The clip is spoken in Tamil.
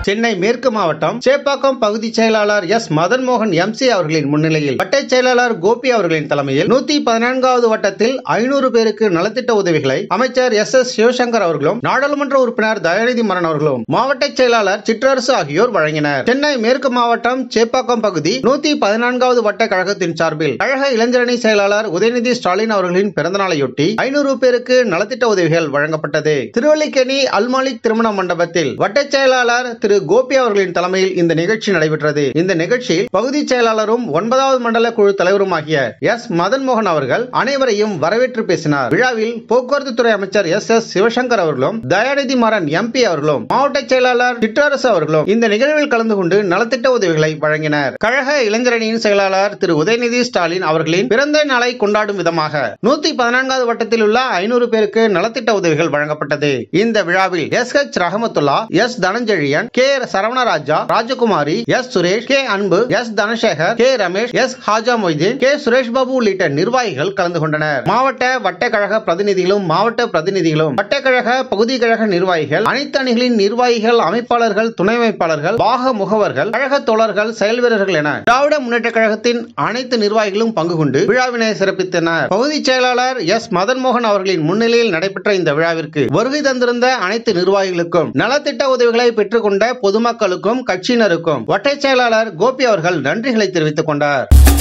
சென்னை மேற்கு மாவட்டம் சேப்பாக்கம் பகுதி செயலாளர் எஸ் மதன்மோகன் MC அவர்களின் முன்னிலையில் வட்ட செயலாளர் கோபி அவர்களின் தலைமையில் 114வது வட்டத்தில் 500 பேருக்கு நலத்திட்ட உதவிகளை அமைச்சர் SS சிவசங்கர் அவர்களும் நாடாளுமன்ற உறுப்பினர் தயாநிதி மாறன் அவர்களும் மாவட்ட செயலாளர் சிற்றரசு ஆகியோர் வழங்கினர். சென்னை மேற்கு மாவட்டம் சேப்பாக்கம் பகுதி 114வது வட்ட கழகத்தின் சார்பில் கழக இளைஞரணி செயலாளர் உதயநிதி ஸ்டாலின் அவர்களின் பிறந்தநாளையொட்டி 500 பேருக்கு நலத்திட்ட உதவிகள் வழங்கப்பட்டது. திருவல்லிக்கேணி அல்மாலிக் திருமண மண்டபத்தில் வட்ட செயலாளர் திரு கோபி அவர்களின் தலைமையில் இந்த நிகழ்ச்சி நடைபெற்றது. இந்த நிகழ்ச்சியில் பகுதி செயலாளரும் 9வது மண்டல குழு தலைவருமாகிய எஸ் மதன்மோகன் அவர்கள் அனைவரையும் வரவேற்று பேசினார். விழாவில் போக்குவரத்து துறை அமைச்சர் SS சிவசங்கர் அவர்களும் தயாநிதி மாறன் MP அவர்களும் மாவட்ட செயலாளர் சிற்றரசு அவர்களும் இந்த நிகழ்வில் கலந்து கொண்டு நலத்திட்ட உதவிகளை வழங்கினர். கழக இளைஞரணியின் செயலாளர் திரு உதயநிதி ஸ்டாலின் அவர்களின் பிறந்த நாளை கொண்டாடும் விதமாக 114வது வட்டத்தில் உள்ள 500 பேருக்கு நலத்திட்ட உதவிகள் வழங்கப்பட்டது. இந்த விழாவில் SH ரஹமத்துல்லா, S தனஞ்செழியன், K சரவணராஜா, ராஜகுமாரி, S சுரேஷ், K அன்பு, S Dhanasekar, K Ramesh, S Haja Moideen, K Suresh Babu உள்ளிட்ட நிர்வாகிகள் கலந்து கொண்டனர். மாவட்ட வட்ட கழக பிரதிநிதிகளும் மாவட்ட பிரதிநிதிகளும் வட்ட கழக பகுதி கழக நிர்வாகிகள் அனைத்து அணிகளின் நிர்வாகிகள் அமைப்பாளர்கள் துணை அமைப்பாளர்கள் பாக முகவர்கள் கழக தோழர்கள் செயல் வீரர்கள் என திராவிட முன்னேற்ற கழகத்தின் அனைத்து நிர்வாகிகளும் பங்கு கொண்டு விழாவினை சிறப்பித்தனர். பகுதி செயலாளர் எஸ் மதன்மோகன் அவர்களின் முன்னிலையில் நடைபெற்ற இந்த விழாவிற்கு வருகை தந்திருந்த அனைத்து நிர்வாகிகளுக்கும் நலத்திட்ட உதவிகளை பெற்றுக்கொண்ட பொதுமக்களுக்கும் கட்சியினருக்கும் வட்ட செயலாளர் கோபி அவர்கள் நன்றிகளை தெரிவித்துக் கொண்டார்.